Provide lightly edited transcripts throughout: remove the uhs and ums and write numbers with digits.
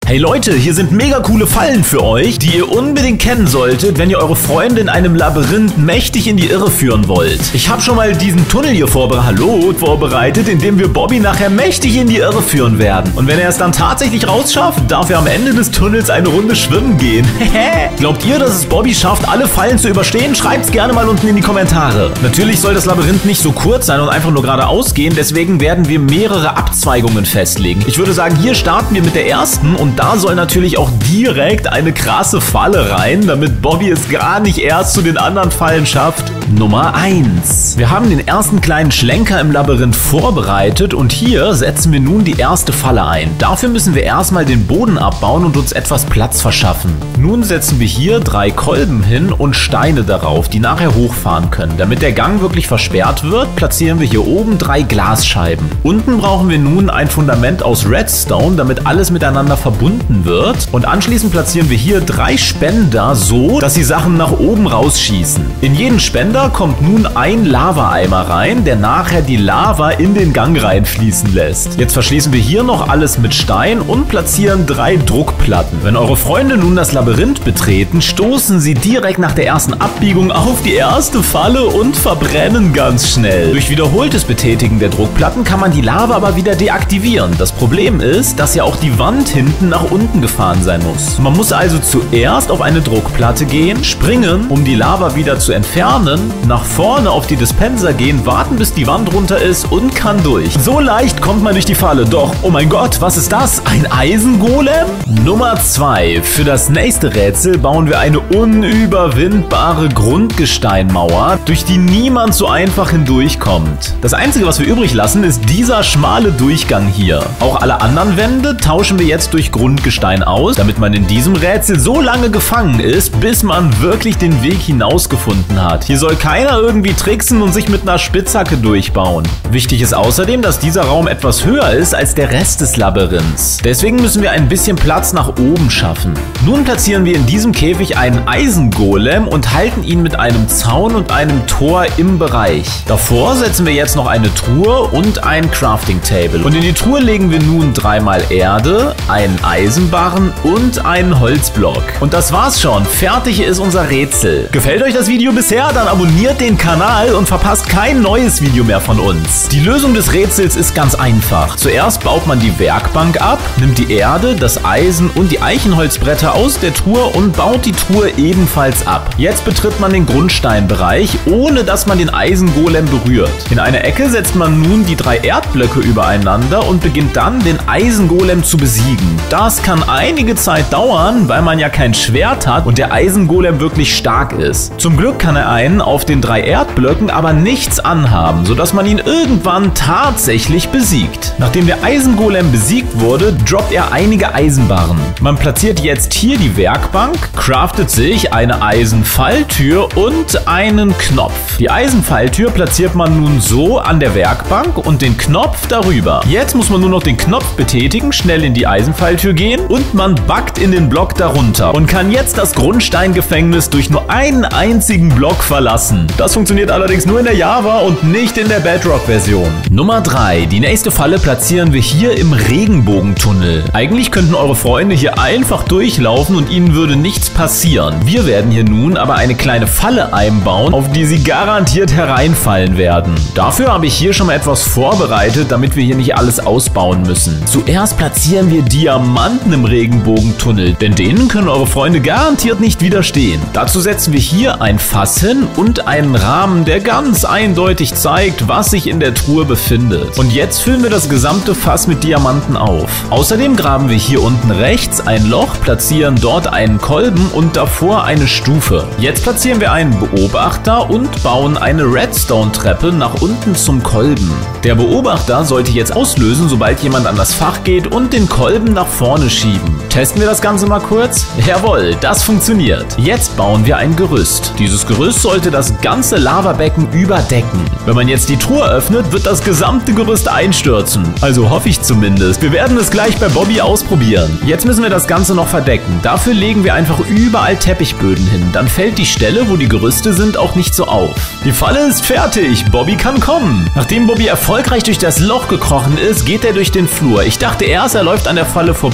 Hey Leute, hier sind mega coole Fallen für euch, die ihr unbedingt kennen solltet, wenn ihr eure Freunde in einem Labyrinth mächtig in die Irre führen wollt. Ich habe schon mal diesen Tunnel hier vorbereitet, in dem wir Bobby nachher mächtig in die Irre führen werden. Und wenn er es dann tatsächlich rausschafft, darf er am Ende des Tunnels eine Runde schwimmen gehen. Glaubt ihr, dass es Bobby schafft, alle Fallen zu überstehen? Schreibt's gerne mal unten in die Kommentare. Natürlich soll das Labyrinth nicht so kurz sein und einfach nur geradeaus gehen, deswegen werden wir mehrere Abzweigungen festlegen. Ich würde sagen, hier starten wir mit der ersten und da soll natürlich auch direkt eine krasse Falle rein, damit Bobby es gar nicht erst zu den anderen Fallen schafft. Nummer 1. Wir haben den ersten kleinen Schlenker im Labyrinth vorbereitet und hier setzen wir nun die erste Falle ein. Dafür müssen wir erstmal den Boden abbauen und uns etwas Platz verschaffen. Nun setzen wir hier 3 Kolben hin und Steine darauf, die nachher hochfahren können. Damit der Gang wirklich versperrt wird, platzieren wir hier oben 3 Glasscheiben. Unten brauchen wir nun ein Fundament aus Redstone, damit alles miteinander verbunden wird. Und anschließend platzieren wir hier 3 Spender so, dass die Sachen nach oben rausschießen. In jeden Spender kommt nun ein Lava-Eimer rein, der nachher die Lava in den Gang reinfließen lässt. Jetzt verschließen wir hier noch alles mit Stein und platzieren 3 Druckplatten. Wenn eure Freunde nun das Labyrinth betreten, stoßen sie direkt nach der ersten Abbiegung auf die erste Falle und verbrennen ganz schnell. Durch wiederholtes Betätigen der Druckplatten kann man die Lava aber wieder deaktivieren. Das Problem ist, dass ja auch die Wand hinten nach unten gefahren sein muss. Man muss also zuerst auf eine Druckplatte gehen, springen, um die Lava wieder zu entfernen, nach vorne auf die Dispenser gehen, warten bis die Wand runter ist und kann durch. So leicht kommt man durch die Falle, doch oh mein Gott, was ist das? Ein Eisengolem? Nummer 2. Für das nächste Rätsel bauen wir eine unüberwindbare Grundgesteinmauer, durch die niemand so einfach hindurchkommt. Das Einzige, was wir übrig lassen, ist dieser schmale Durchgang hier. Auch alle anderen Wände tauschen wir jetzt durch Grundgestein aus, damit man in diesem Rätsel so lange gefangen ist, bis man wirklich den Weg hinausgefunden hat. Hier soll keiner irgendwie tricksen und sich mit einer Spitzhacke durchbauen. Wichtig ist außerdem, dass dieser Raum etwas höher ist als der Rest des Labyrinths. Deswegen müssen wir ein bisschen Platz nach oben schaffen. Nun platzieren wir in diesem Käfig einen Eisengolem und halten ihn mit einem Zaun und einem Tor im Bereich. Davor setzen wir jetzt noch eine Truhe und ein Crafting Table. Und in die Truhe legen wir nun 3-mal Erde, einen Eisenbarren und einen Holzblock. Und das war's schon. Fertig ist unser Rätsel. Gefällt euch das Video bisher? Dann abonniert den Kanal und verpasst kein neues Video mehr von uns. Die Lösung des Rätsels ist ganz einfach. Zuerst baut man die Werkbank ab, nimmt die Erde, das Eisen und die Eichenholzbretter aus der Truhe und baut die Truhe ebenfalls ab. Jetzt betritt man den Grundsteinbereich, ohne dass man den Eisengolem berührt. In einer Ecke setzt man nun die 3 Erdblöcke übereinander und beginnt dann, den Eisengolem zu besiegen. Das kann einige Zeit dauern, weil man ja kein Schwert hat und der Eisengolem wirklich stark ist. Zum Glück kann er einen auf den 3 Erdblöcken aber nichts anhaben, sodass man ihn irgendwann tatsächlich besiegt. Nachdem der Eisengolem besiegt wurde, droppt er einige Eisenbarren. Man platziert jetzt hier die Werkbank, craftet sich eine Eisenfalltür und einen Knopf. Die Eisenfalltür platziert man nun so an der Werkbank und den Knopf darüber. Jetzt muss man nur noch den Knopf betätigen, schnell in die Eisenfalltür gehen und man backt in den Block darunter und kann jetzt das Grundsteingefängnis durch nur einen einzigen Block verlassen. Das funktioniert allerdings nur in der Java und nicht in der Bedrock-Version. Nummer 3. Die nächste Falle platzieren wir hier im Regenbogentunnel. Eigentlich könnten eure Freunde hier einfach durchlaufen und ihnen würde nichts passieren. Wir werden hier nun aber eine kleine Falle einbauen, auf die sie garantiert hereinfallen werden. Dafür habe ich hier schon mal etwas vorbereitet, damit wir hier nicht alles ausbauen müssen. Zuerst platzieren wir Diamanten im Regenbogentunnel, denn denen können eure Freunde garantiert nicht widerstehen. Dazu setzen wir hier ein Fass hin und einen Rahmen, der ganz eindeutig zeigt, was sich in der Truhe befindet. Und jetzt füllen wir das gesamte Fass mit Diamanten auf. Außerdem graben wir hier unten rechts ein Loch, platzieren dort einen Kolben und davor eine Stufe. Jetzt platzieren wir einen Beobachter und bauen eine Redstone-Treppe nach unten zum Kolben. Der Beobachter sollte jetzt auslösen, sobald jemand an das Fach geht und den Kolben nach vorne schieben. Testen wir das Ganze mal kurz? Jawohl, das funktioniert. Jetzt bauen wir ein Gerüst. Dieses Gerüst sollte das ganze Lavabecken überdecken. Wenn man jetzt die Truhe öffnet, wird das gesamte Gerüst einstürzen. Also hoffe ich zumindest. Wir werden es gleich bei Bobby ausprobieren. Jetzt müssen wir das Ganze noch verdecken. Dafür legen wir einfach überall Teppichböden hin. Dann fällt die Stelle, wo die Gerüste sind, auch nicht so auf. Die Falle ist fertig. Bobby kann kommen. Nachdem Bobby erfolgreich durch das Loch gekrochen ist, geht er durch den Flur. Ich dachte erst, er läuft an der Falle vorbei.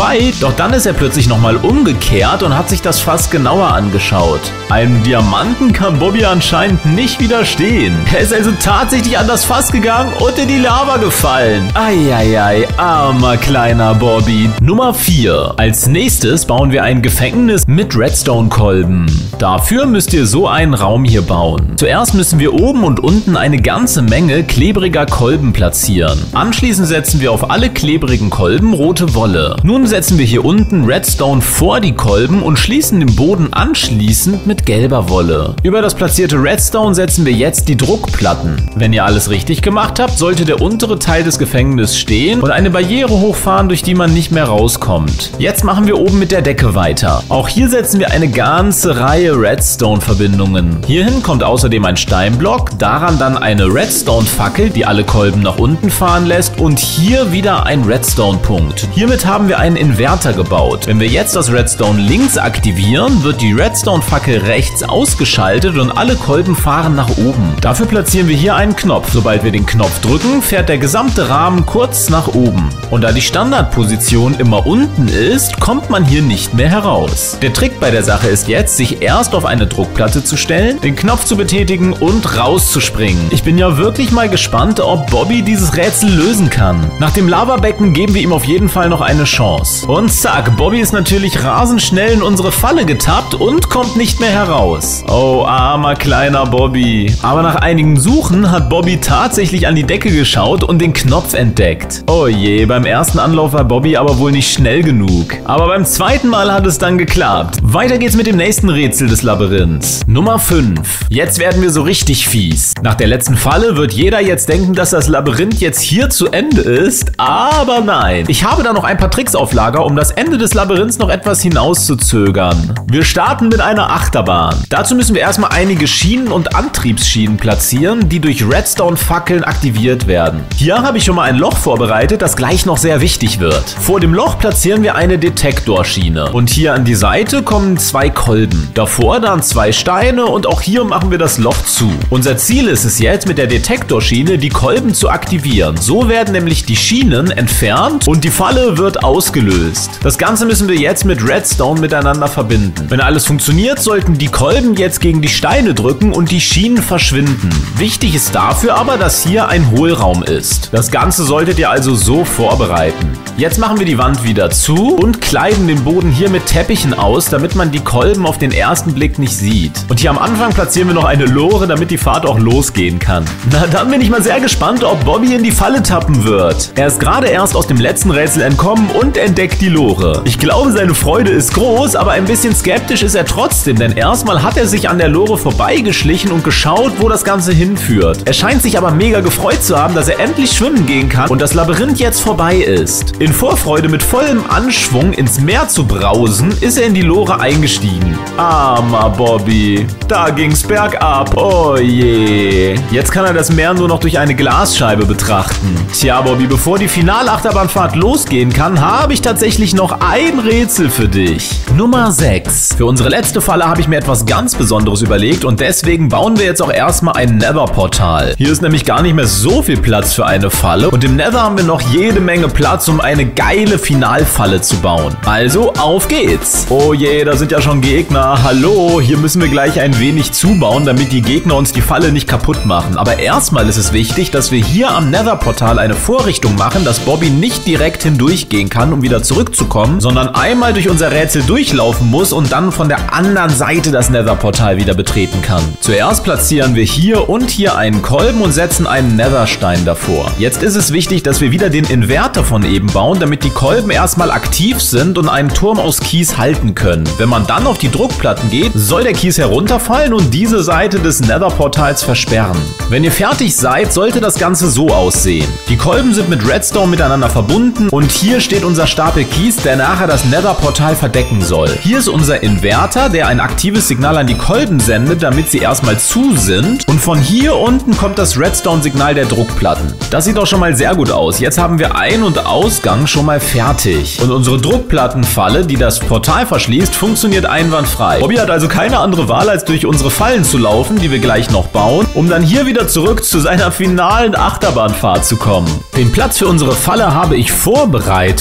vorbei, doch dann ist er plötzlich nochmal umgekehrt und hat sich das Fass genauer angeschaut. Einem Diamanten kann Bobby anscheinend nicht widerstehen. Er ist also tatsächlich an das Fass gegangen und in die Lava gefallen. Eieiei, armer kleiner Bobby. Nummer 4. Als nächstes bauen wir ein Gefängnis mit Redstone-Kolben. Dafür müsst ihr so einen Raum hier bauen. Zuerst müssen wir oben und unten eine ganze Menge klebriger Kolben platzieren. Anschließend setzen wir auf alle klebrigen Kolben rote Wolle. Nun setzen wir hier unten Redstone vor die Kolben und schließen den Boden anschließend mit gelber Wolle. Über das platzierte Redstone setzen wir jetzt die Druckplatten. Wenn ihr alles richtig gemacht habt, sollte der untere Teil des Gefängnisses stehen und eine Barriere hochfahren, durch die man nicht mehr rauskommt. Jetzt machen wir oben mit der Decke weiter. Auch hier setzen wir eine ganze Reihe Redstone-Verbindungen. Hierhin kommt außerdem ein Steinblock, daran dann eine Redstone-Fackel, die alle Kolben nach unten fahren lässt, und hier wieder ein Redstone-Punkt. Hiermit haben wir einen Inverter gebaut. Wenn wir jetzt das Redstone links aktivieren, wird die Redstone-Fackel rechts ausgeschaltet und alle Kolben fahren nach oben. Dafür platzieren wir hier einen Knopf. Sobald wir den Knopf drücken, fährt der gesamte Rahmen kurz nach oben. Und da die Standardposition immer unten ist, kommt man hier nicht mehr heraus. Der Trick bei der Sache ist jetzt, sich erst auf eine Druckplatte zu stellen, den Knopf zu betätigen und rauszuspringen. Ich bin ja wirklich mal gespannt, ob Bobby dieses Rätsel lösen kann. Nach dem Lavabecken geben wir ihm auf jeden Fall noch eine Chance. Und zack, Bobby ist natürlich rasend schnell in unsere Falle getappt und kommt nicht mehr heraus. Oh, armer kleiner Bobby. Aber nach einigem Suchen hat Bobby tatsächlich an die Decke geschaut und den Knopf entdeckt. Oh je, beim ersten Anlauf war Bobby aber wohl nicht schnell genug. Aber beim zweiten Mal hat es dann geklappt. Weiter geht's mit dem nächsten Rätsel des Labyrinths. Nummer 5. Jetzt werden wir so richtig fies. Nach der letzten Falle wird jeder jetzt denken, dass das Labyrinth jetzt hier zu Ende ist, aber nein. Ich habe da noch ein paar Tricks auf Lager, um das Ende des Labyrinths noch etwas hinauszuzögern. Wir starten mit einer Achterbahn. Dazu müssen wir erstmal einige Schienen und Antriebsschienen platzieren, die durch Redstone-Fackeln aktiviert werden. Hier habe ich schon mal ein Loch vorbereitet, das gleich noch sehr wichtig wird. Vor dem Loch platzieren wir eine Detektorschiene. Und hier an die Seite kommen 2 Kolben. Davor dann 2 Steine und auch hier machen wir das Loch zu. Unser Ziel ist es jetzt, mit der Detektorschiene die Kolben zu aktivieren. So werden nämlich die Schienen entfernt und die Falle wird ausgelöst. Das Ganze müssen wir jetzt mit Redstone miteinander verbinden. Wenn alles funktioniert, sollten die Kolben jetzt gegen die Steine drücken und die Schienen verschwinden. Wichtig ist dafür aber, dass hier ein Hohlraum ist. Das Ganze solltet ihr also so vorbereiten. Jetzt machen wir die Wand wieder zu und kleiden den Boden hier mit Teppichen aus, damit man die Kolben auf den ersten Blick nicht sieht. Und hier am Anfang platzieren wir noch eine Lore, damit die Fahrt auch losgehen kann. Na, dann bin ich mal sehr gespannt, ob Bobby in die Falle tappen wird. Er ist gerade erst aus dem letzten Rätsel entkommen und entdeckt die Lore. Ich glaube, seine Freude ist groß, aber ein bisschen skeptisch ist er trotzdem, denn erstmal hat er sich an der Lore vorbeigeschlichen und geschaut, wo das Ganze hinführt. Er scheint sich aber mega gefreut zu haben, dass er endlich schwimmen gehen kann und das Labyrinth jetzt vorbei ist. In Vorfreude mit vollem Anschwung ins Meer zu brausen, ist er in die Lore eingestiegen. Armer Bobby, da ging's bergab. Oh je. Jetzt kann er das Meer nur noch durch eine Glasscheibe betrachten. Tja, Bobby, bevor die Finalachterbahnfahrt losgehen kann, habe ich tatsächlich noch ein Rätsel für dich. Nummer 6. Für unsere letzte Falle habe ich mir etwas ganz Besonderes überlegt und deswegen bauen wir jetzt auch erstmal ein Nether-Portal. Hier ist nämlich gar nicht mehr so viel Platz für eine Falle und im Nether haben wir noch jede Menge Platz, um eine geile Finalfalle zu bauen. Also auf geht's. Oh je, da sind ja schon Gegner. Hallo, hier müssen wir gleich ein wenig zubauen, damit die Gegner uns die Falle nicht kaputt machen. Aber erstmal ist es wichtig, dass wir hier am Nether-Portal eine Vorrichtung machen, dass Bobby nicht direkt hindurchgehen kann, um wieder zurückzukommen, sondern einmal durch unser Rätsel durchlaufen muss und dann von der anderen Seite das Nether-Portal wieder betreten kann. Zuerst platzieren wir hier und hier einen Kolben und setzen einen Netherstein davor. Jetzt ist es wichtig, dass wir wieder den Inverter von eben bauen, damit die Kolben erstmal aktiv sind und einen Turm aus Kies halten können. Wenn man dann auf die Druckplatten geht, soll der Kies herunterfallen und diese Seite des Nether-Portals versperren. Wenn ihr fertig seid, sollte das Ganze so aussehen. Die Kolben sind mit Redstone miteinander verbunden und hier steht unser Stapel Kies, der nachher das Nether-Portal verdecken soll. Hier ist unser Inverter, der ein aktives Signal an die Kolben sendet, damit sie erstmal zu sind, und von hier unten kommt das Redstone-Signal der Druckplatten. Das sieht doch schon mal sehr gut aus. Jetzt haben wir Ein- und Ausgang schon mal fertig. Und unsere Druckplattenfalle, die das Portal verschließt, funktioniert einwandfrei. Bobby hat also keine andere Wahl, als durch unsere Fallen zu laufen, die wir gleich noch bauen, um dann hier wieder zurück zu seiner finalen Achterbahnfahrt zu kommen. Den Platz für unsere Falle habe ich vorbereitet, doch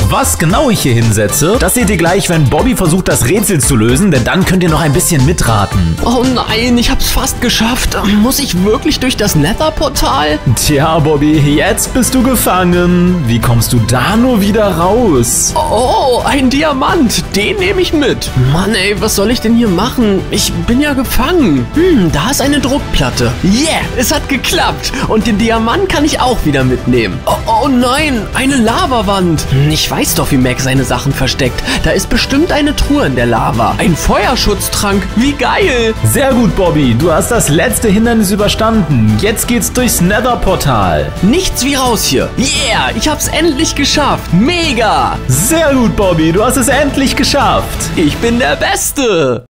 Was genau ich hier hinsetze, das seht ihr gleich, wenn Bobby versucht, das Rätsel zu lösen, denn dann könnt ihr noch ein bisschen mitraten. Oh nein, ich hab's fast geschafft. Muss ich wirklich durch das Nether-Portal? Tja, Bobby, jetzt bist du gefangen. Wie kommst du da nur wieder raus? Oh, ein Diamant. Den nehme ich mit. Mann, ey, was soll ich denn hier machen? Ich bin ja gefangen. Da ist eine Druckplatte. Yeah, es hat geklappt. Und den Diamant kann ich auch wieder mitnehmen. Oh nein, eine Lavawand. Ich weiß doch, wie Mac seine Sachen versteckt. Da ist bestimmt eine Truhe in der Lava. Ein Feuerschutztrank. Wie geil. Sehr gut, Bobby. Du hast das letzte Hindernis überstanden. Jetzt geht's durchs Nether-Portal. Nichts wie raus hier. Yeah, ich hab's endlich geschafft. Mega. Sehr gut, Bobby. Du hast es endlich geschafft. Ich bin der Beste.